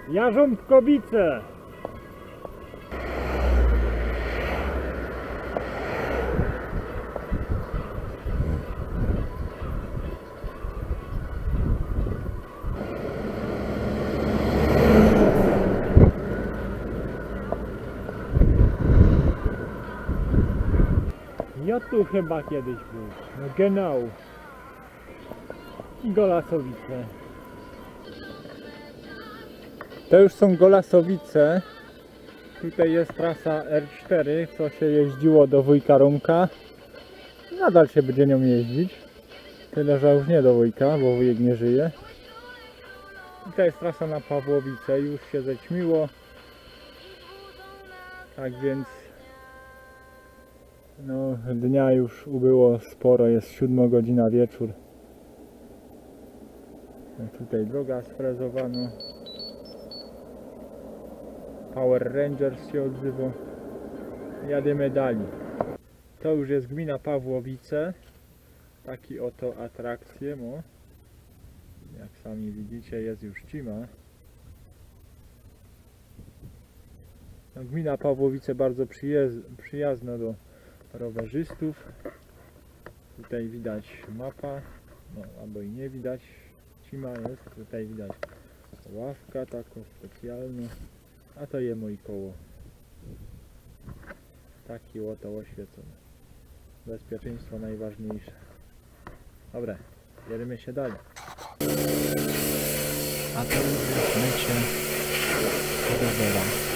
Jarząbkowice. Ja tu chyba kiedyś był. No genau. I Golasowice. To już są Golasowice. Tutaj jest trasa R4, co się jeździło do Wujka Romka. Nadal się będzie nią jeździć. Tyle, że już nie do Wujka, bo wujek nie żyje. I to jest trasa na Pawłowice. Już się zaćmiło. Tak więc no, dnia już ubyło sporo. Jest 7 godzina wieczór. Tutaj droga sfrezowana. Power Rangers się odzywa. Jadymy dalej. To już jest gmina Pawłowice. Taki oto atrakcje. No. Jak sami widzicie, jest już cima. No, gmina Pawłowice bardzo przyjazna do rowerzystów. Tutaj widać mapa. No, albo i nie widać. Cima jest. Tutaj widać ławka taką specjalną. A to je moje koło. Taki oto oświecony. Bezpieczeństwo najważniejsze. Dobra, jedziemy się dalej. A to już jest mycie rowera.